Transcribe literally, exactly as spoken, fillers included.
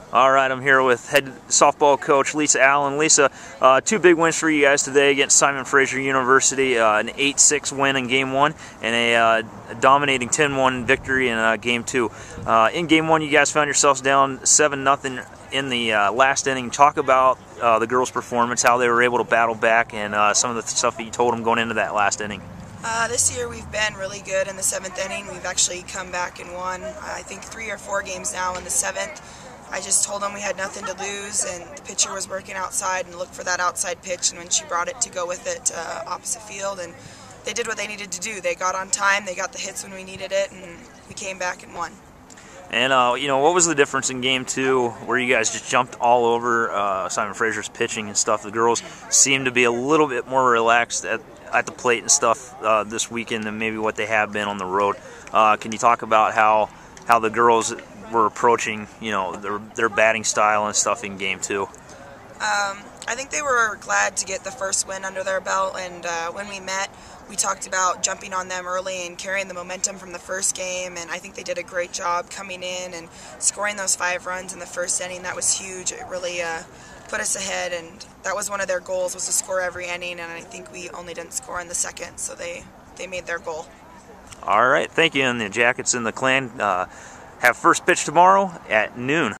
All right, I'm here with head softball coach Lisa Allen. Lisa, uh, two big wins for you guys today against Simon Fraser University, uh, an eight six win in game one and a uh, dominating ten one victory in uh, game two. Uh, in game one, you guys found yourselves down seven nothing in the uh, last inning. Talk about uh, the girls' performance, how they were able to battle back, and uh, some of the stuff that you told them going into that last inning. Uh, this year we've been really good in the seventh inning. We've actually come back and won, I think, three or four games now in the seventh. I just told them we had nothing to lose, and the pitcher was working outside and looked for that outside pitch, and when she brought it to go with it uh, opposite field, and they did what they needed to do. They got on time, they got the hits when we needed it, and we came back and won. And, uh, you know, what was the difference in game two where you guys just jumped all over uh, Simon Fraser's pitching and stuff? The girls seemed to be a little bit more relaxed at, at the plate and stuff uh, this weekend than maybe what they have been on the road. Uh, can you talk about how, how the girls were approaching, you know, their, their batting style and stuff in game two? Um, I think they were glad to get the first win under their belt, and uh, when we met, we talked about jumping on them early and carrying the momentum from the first game, and I think they did a great job coming in and scoring those five runs in the first inning. That was huge. It really uh, put us ahead, and that was one of their goals, was to score every inning, and I think we only didn't score in the second, so they, they made their goal. All right, thank you. And the Jackets and the Clan uh, have first pitch tomorrow at noon.